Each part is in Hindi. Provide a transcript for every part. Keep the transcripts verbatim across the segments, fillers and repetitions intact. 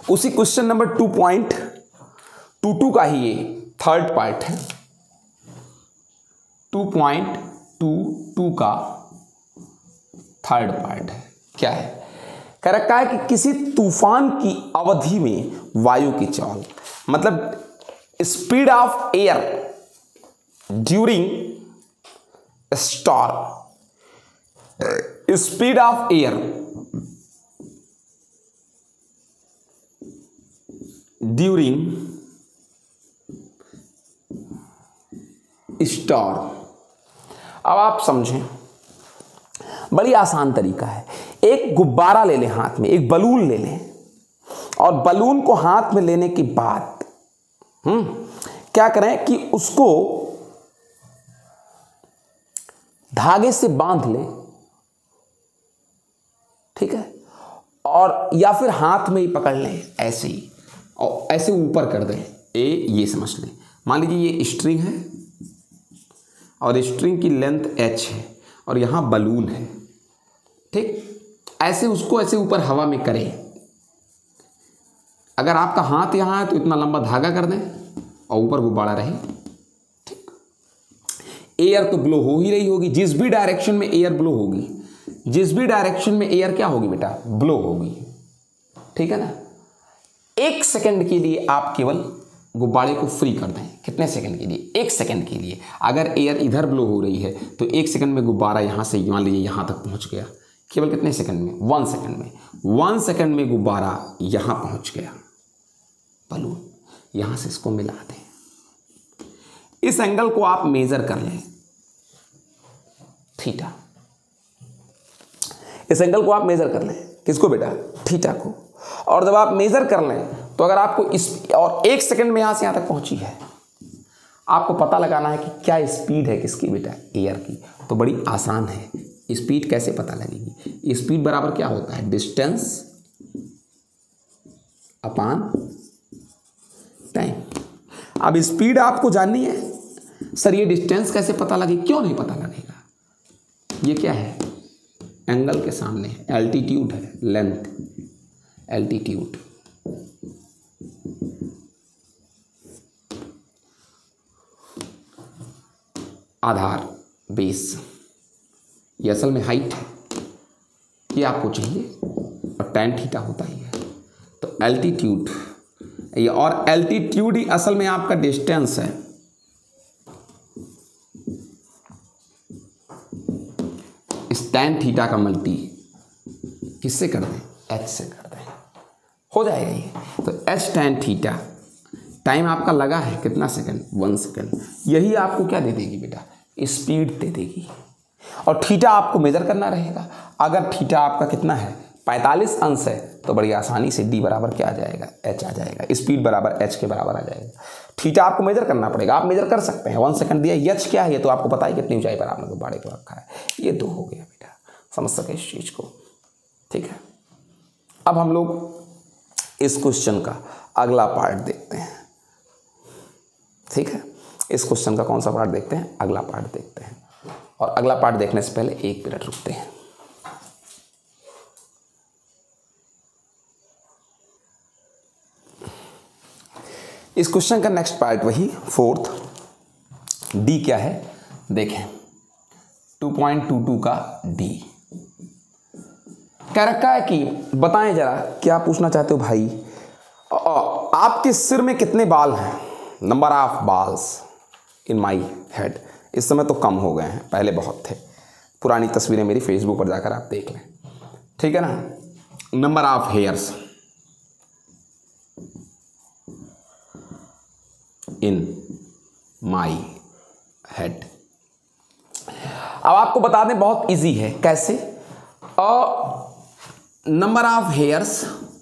उसी question number two point two two का ही ये थर्ड पार्ट है। टू पॉइंट टू टू का थर्ड पार्ट है। क्या है? कह रखा है कि किसी तूफान की अवधि में वायु की चाल, मतलब speed of air during storm, speed of air during storm. अब आप समझें, बड़ी आसान तरीका है। एक गुब्बारा ले लें हाथ में, एक बलून ले लें, और बलून को हाथ में लेने के बाद हम्म क्या करें कि उसको धागे से बांध लें, ठीक है, और या फिर हाथ में ही पकड़ लें ऐसे ही, और ऐसे ऊपर कर दें। ए ये समझ लें, मान लीजिए ये स्ट्रिंग है और स्ट्रिंग की लेंथ एच है और यहां बलून है, ठीक। ऐसे उसको ऐसे ऊपर हवा में करें। अगर आपका हाथ यहां है तो इतना लंबा धागा कर दें और ऊपर गुब्बारा रहे, ठीक। एयर तो ब्लो हो ही रही होगी, जिस भी डायरेक्शन में एयर ब्लो होगी, जिस भी डायरेक्शन में एयर क्या होगी बेटा, ब्लो होगी, ठीक है ना। एक सेकंड के लिए आप केवल गुब्बारे को फ्री कर दें। कितने सेकंड के लिए? एक सेकंड के लिए। अगर एयर इधर ब्लो हो रही है तो एक सेकंड में गुब्बारा यहां से मान लीजिए यहां तक पहुंच गया, केवल कितने सेकंड में? वन सेकंड में। वन सेकंड में गुब्बारा यहां पहुंच गया, बलून यहां से इसको मिला दें। इस एंगल को आप मेजर कर लें, थीटा। इस एंगल को आप मेजर कर लें, किसको बेटा? थीटा को। और जब आप मेजर कर लें तो अगर आपको इस और एक सेकंड में यहां से यहां तक पहुंची है, आपको पता लगाना है कि क्या स्पीड है किसकी बेटा? एयर की। तो बड़ी आसान है, स्पीड कैसे पता लगेगी? स्पीड बराबर क्या होता है? Distance upon time. अब स्पीड आपको जाननी है, सर ये डिस्टेंस कैसे पता लगेगी? क्यों नहीं पता लगेगा? ये क्या है? एंगल के सामने है, एल्टीट्यूड है, लेंथ, एल्टीट्यूड। आधार, बेस, ये असल में हाइट है, ये आपको चाहिए, और टैन थीटा होता ही है। तो एल्टीट्यूड ये, और एल्टीट्यूड ही असल में आपका डिस्टेंस है। इस टैन थीटा का मल्टी किससे कर दें? एच से कर दें, हो जाएगा ये। तो एच टैन थीटा, टाइम आपका लगा है कितना सेकंड? One second. यही आपको क्या दे देगी बेटा? स्पीड दे देगी। और थीटा आपको मेजर करना रहेगा। अगर थीटा आपका कितना है? पैंतालीस अंश है, तो बड़ी आसानी से डी बराबर क्या आ जाएगा? एच आ जाएगा। स्पीड बराबर एच के बराबर आ जाएगा। थीटा आपको मेजर करना पड़ेगा, आप मेजर कर सकते हैं। वन सेकंड दिया, एच क्या है ये तो आपको पता है कितनी ऊंचाई पर आपने गुब्बारे को रखा है। ये दो हो गया बेटा, समझ सके इस चीज को, ठीक है। अब हम लोग इस क्वेश्चन का अगला पार्ट देखते हैं, ठीक है। इस क्वेश्चन का कौन सा पार्ट देखते हैं? अगला पार्ट देखते हैं। और अगला पार्ट देखने से पहले एक मिनट रुकते हैं। इस क्वेश्चन का नेक्स्ट पार्ट वही फोर्थ, डी क्या है देखें। टू पॉइंट टू टू का डी कह रखा है कि बताएं जरा क्या पूछना चाहते हो भाई? आपके सिर में कितने बाल हैं? Number of balls in my head. इस समय तो कम हो गए हैं, पहले बहुत थे। पुरानी तस्वीरें मेरी फेसबुक पर जाकर आप देख लें, ठीक है ना। Number of hairs in my head. अब आपको बता दें, बहुत इजी है। कैसे? Number of hairs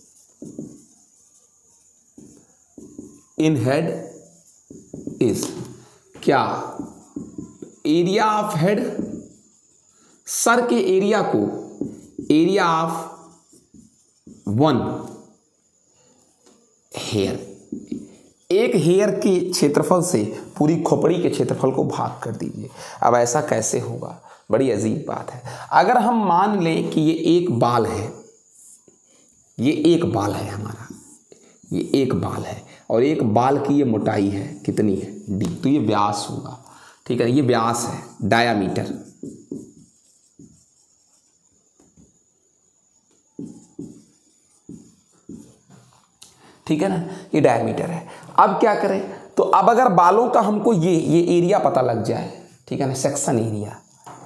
in head is क्या? एरिया ऑफ हेड, सर के एरिया को एरिया ऑफ वन हेयर, एक हेयर के क्षेत्रफल से पूरी खोपड़ी के क्षेत्रफल को भाग कर दीजिए। अब ऐसा कैसे होगा? बड़ी अजीब बात है। अगर हम मान लें कि ये एक बाल है, ये एक बाल है हमारा, ये एक बाल है और एक बाल की ये मोटाई है कितनी है, डी, तो ये व्यास होगा। ठीक है, ये व्यास है, डायामीटर। ठीक है ना, ये डायमीटर है। अब क्या करें, तो अब अगर बालों का हमको ये ये एरिया पता लग जाए, ठीक है ना, सेक्शन एरिया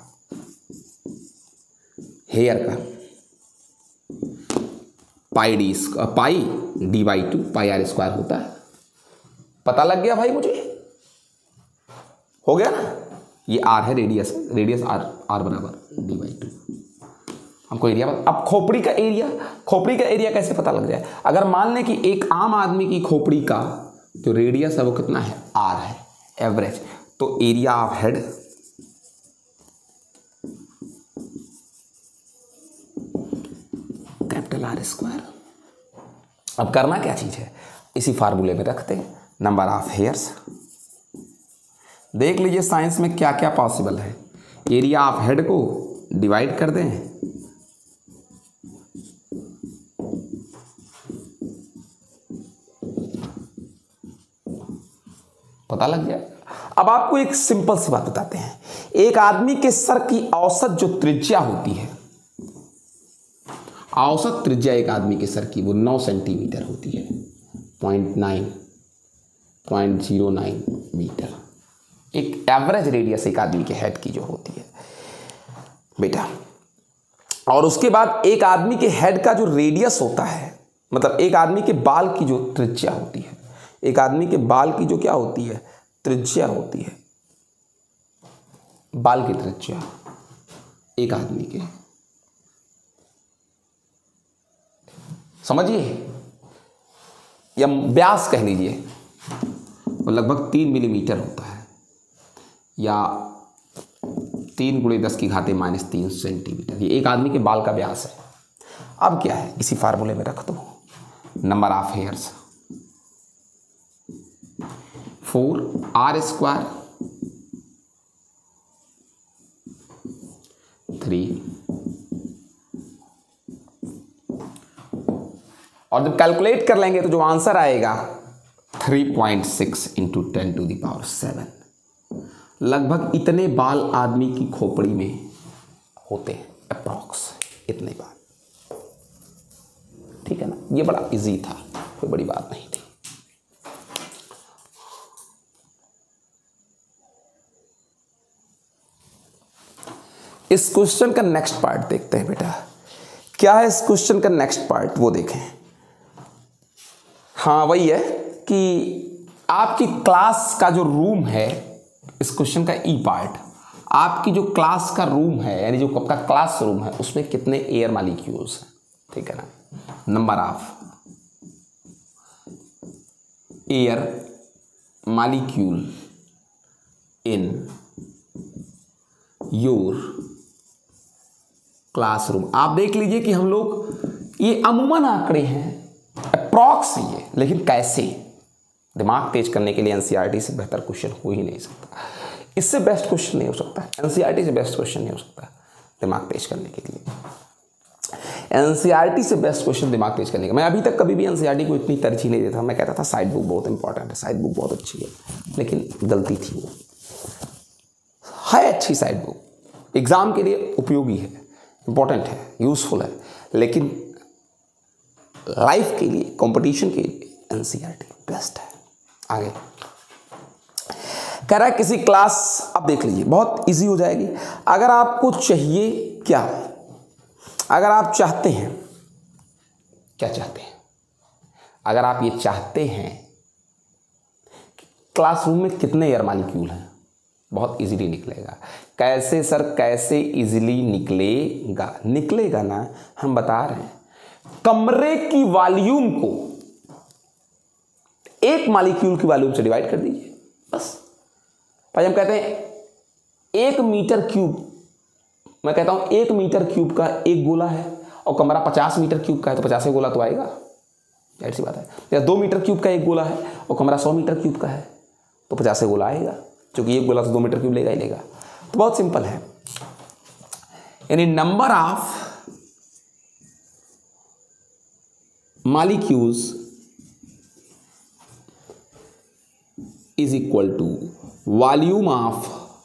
हेयर का, pi D pi D by two pi R square होता है। पता लग गया भाई मुझे, हो गया ना, ये आर है, रेडियस रेडियस आर आर बराबर डी बाई टू, हमको एरिया। अब खोपड़ी का एरिया, खोपड़ी का एरिया कैसे पता लग जाए, अगर मान लें कि एक आम आदमी की खोपड़ी का जो रेडियस है वो कितना है, आर है एवरेज, तो area of head capital R square. अब करना क्या चीज है, इसी फार्मूले में रखते हैं, नंबर ऑफ हेयर्स। देख लीजिए साइंस में क्या क्या पॉसिबल है, एरिया ऑफ हेड को डिवाइड कर दें, पता लग जाए। अब आपको एक सिंपल सी बात बताते हैं, एक आदमी के सर की औसत जो त्रिज्या होती है, औसत त्रिज्या एक आदमी के सर की वो नौ सेंटीमीटर होती है, point nine point zero nine metre. एक एवरेज रेडियस एक आदमी के हेड की जो होती है बेटा। और उसके बाद एक आदमी के हेड का जो रेडियस होता है, मतलब एक आदमी के बाल की जो त्रिज्या होती है, एक आदमी के बाल की जो क्या होती है, त्रिज्या होती है, बाल की त्रिज्या एक आदमी के, समझिए, या व्यास कह लीजिए, वो लगभग तीन मिलीमीटर होता है, या तीन गुणे दस की घाते माइनस तीन सेंटीमीटर, ये एक आदमी के बाल का व्यास है। अब क्या है, इसी फार्मूले में रख दो, number of hairs four R square three, और जब कैलकुलेट कर लेंगे तो जो आंसर आएगा three point six into ten to the power seven. लगभग इतने बाल आदमी की खोपड़ी में होते हैं, अप्रॉक्स इतने बाल। ठीक है ना, ये बड़ा इजी था, कोई बड़ी बात नहीं थी। इस क्वेश्चन का नेक्स्ट पार्ट देखते हैं बेटा, क्या है इस क्वेश्चन का नेक्स्ट पार्ट, वो देखें। हाँ वही है कि आपकी क्लास का जो रूम है, इस क्वेश्चन का ई पार्ट, आपकी जो क्लास का रूम है, यानी जो आपका क्लास रूम है, उसमें कितने एयर मॉलिक्यूल्स हैं, ठीक है ना, number of air molecule in your classroom. आप देख लीजिए कि हम लोग, ये अमूमन आंकड़े हैं, अप्रॉक्स ये, लेकिन कैसे, दिमाग तेज करने के लिए एनसीईआरटी से बेहतर क्वेश्चन हो ही नहीं सकता, इससे बेस्ट क्वेश्चन नहीं हो सकता, एनसीईआरटी से बेस्ट क्वेश्चन नहीं हो सकता दिमाग तेज करने के लिए। एनसीईआरटी से बेस्ट क्वेश्चन दिमाग तेज करने का, मैं अभी तक कभी भी एनसीईआरटी को इतनी तरजीह नहीं देता, मैं कहता था साइड बुक बहुत इंपॉर्टेंट है, साइड बुक बहुत अच्छी है, लेकिन गलती थी वो। है अच्छी साइड बुक, एग्जाम के लिए उपयोगी है, इंपॉर्टेंट है, यूजफुल है, लेकिन लाइफ के लिए, कंपटीशन के लिए एनसीईआरटी बेस्ट है। आगे कह रहा है किसी क्लास, अब देख लीजिए बहुत इजी हो जाएगी। अगर आपको चाहिए क्या, अगर आप चाहते हैं, क्या चाहते हैं, अगर आप ये चाहते हैं कि क्लासरूम में कितने एयर मॉलिक्यूल हैं, बहुत इजीली निकलेगा। कैसे सर, कैसे इजीली निकलेगा, निकलेगा ना, हम बता रहे हैं, कमरे की वॉल्यूम को एक मॉलिक्यूल की वॉल्यूम से डिवाइड कर दीजिए, बस। भाई हम कहते हैं एक मीटर क्यूब, मैं कहता हूं एक मीटर क्यूब का एक गोला है, और कमरा पचास मीटर क्यूब का है, तो पचास गोला तो आएगा, ऐसी बात है। या दो मीटर क्यूब का एक गोला है और कमरा सौ मीटर क्यूब का है, तो पचास गोला आएगा, क्योंकि एक गोला तो दो मीटर क्यूब लेगा ही लेगा। तो बहुत सिंपल है, यानी number of molecules is equal to volume of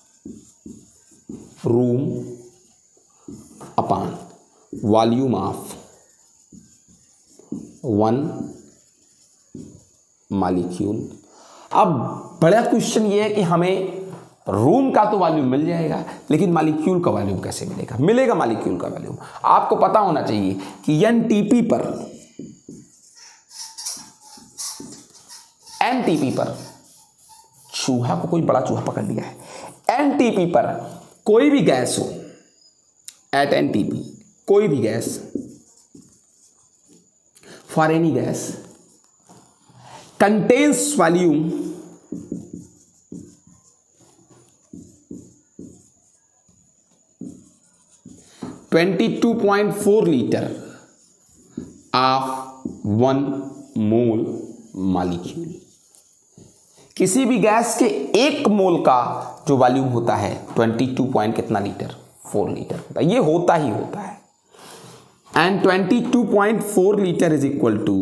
room upon volume of one molecule. अब बड़ा क्वेश्चन ये है कि हमें रूम का तो वॉल्यूम मिल जाएगा, लेकिन मॉलिक्यूल का वॉल्यूम कैसे मिलेगा? मिलेगा मॉलिक्यूल का वॉल्यूम। आपको पता होना चाहिए कि एनटीपी पर एनटीपी पर चूहा को कोई बड़ा चूहा पकड़ लिया है, एनटीपी पर कोई भी गैस हो, एट एनटीपी कोई भी गैस, for any gas contains volume बाईस point four litre of one mole molecule. किसी भी गैस के एक मोल का जो वॉल्यूम होता है बाईस पॉइंट कितना लीटर, फोर लीटर होता है। ये होता ही होता है। एंड बाईस point four litre is equal to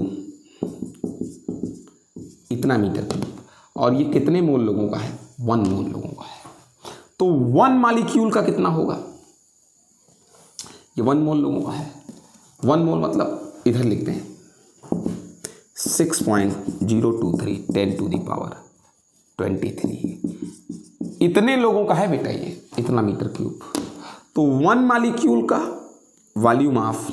इतना मीटर। और ये कितने मोल लोगों का है? वन मोल लोगों का है। तो वन मॉलिक्यूल का कितना होगा? ये वन मोल लोगों का है। वन मोल मतलब इधर लिखते हैं six point zero two three ten to the power twenty three. इतने लोगों का है बेटा ये, इतना मीटर क्यूब। तो वन मॉलिक्यूल का वॉल्यूम ऑफ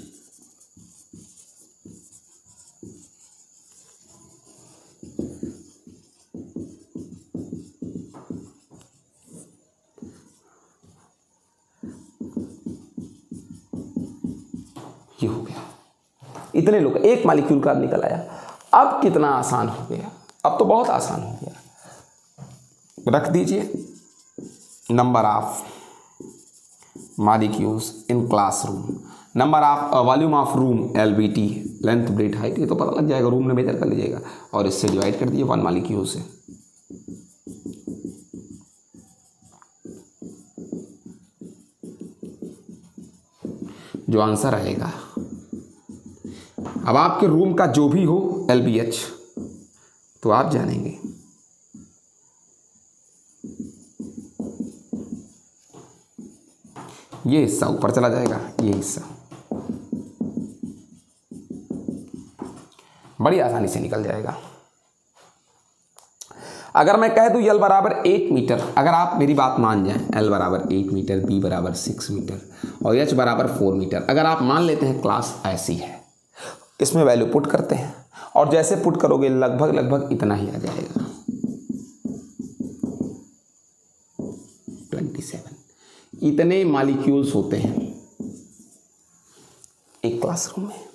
ये हो गया, इतने लोग, एक मॉलिक्यूल का निकल आया। अब कितना आसान हो गया, अब तो बहुत आसान हो गया। रख दीजिए number of molecules in classroom, number of volume of room L B T, length breadth height, ये तो पता लग जाएगा, रूम में मेजर कर लीजिएगा और इससे डिवाइड कर दीजिए वन मॉलिक्यूल से। जो आंसर आएगा, अब आपके रूम का जो भी हो एल बी एच तो आप जानेंगे। ये हिस्सा ऊपर चला जाएगा, ये हिस्सा बड़ी आसानी से निकल जाएगा। अगर मैं कह दूं एल बराबर एट मीटर, अगर आप मेरी बात मान जाएं, एल बराबर एट मीटर, बी बराबर सिक्स मीटर और एच बराबर फोर मीटर, अगर आप मान लेते हैं क्लास ऐसी है, इसमें वैल्यू पुट करते हैं और जैसे पुट करोगे लगभग लगभग इतना ही आ जाएगा सत्ताईस। इतने मॉलिक्यूल्स होते हैं एक क्लासरूम में।